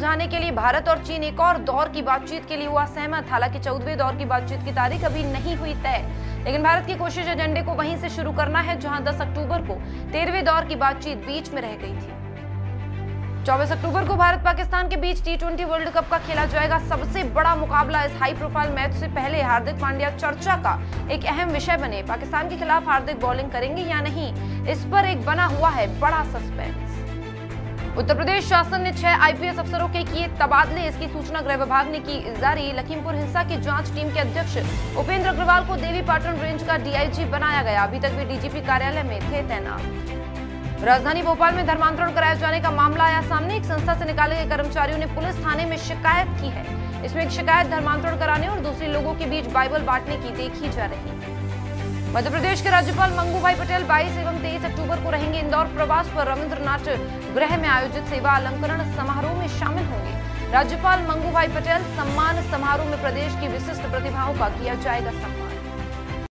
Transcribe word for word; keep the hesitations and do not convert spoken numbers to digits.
सुलझाने के लिए भारत और चीन एक और दौर की बातचीत के लिए हुआ सहमत। हालांकि चौदहवें दौर की बातचीत की तारीख अभी नहीं हुई तय, लेकिन भारत की कोशिश एजेंडे को वहीं से शुरू करना है जहां दस अक्टूबर को तेरहवें दौर की बातचीत बीच में रह गई थी। चौबीस अक्टूबर को भारत पाकिस्तान के बीच टी ट्वेंटी वर्ल्ड कप का खेला जाएगा सबसे बड़ा मुकाबला। इस हाई प्रोफाइल मैच से पहले हार्दिक पांड्या चर्चा का एक अहम विषय बने। पाकिस्तान के खिलाफ हार्दिक बॉलिंग करेंगे या नहीं, इस पर एक बना हुआ है बड़ा सस्पेंस। उत्तर प्रदेश शासन ने छह आईपीएस अफसरों के किए तबादले, इसकी सूचना गृह विभाग ने की जारी। लखीमपुर हिंसा की जांच टीम के अध्यक्ष उपेंद्र अग्रवाल को देवी पाटन रेंज का डीआईजी बनाया गया। अभी तक वे डीजीपी कार्यालय में थे तैनात। राजधानी भोपाल में धर्मांतरण कराए जाने का मामला आया सामने। एक संस्था से निकाले गए कर्मचारियों ने पुलिस थाने में शिकायत की है। इसमें एक शिकायत धर्मांतरण कराने और दूसरे लोगों के बीच बाइबल बांटने की देखी जा रही है। मध्य प्रदेश के राज्यपाल मंगू भाई पटेल बाईस एवं तेईस अक्टूबर को रहेंगे इंदौर प्रवास पर। रविंद्रनाथ गृह में आयोजित सेवा अलंकरण समारोह में शामिल होंगे। राज्यपाल मंगू भाई पटेल सम्मान समारोह में प्रदेश की विशिष्ट प्रतिभाओं का किया जाएगा सम्मान।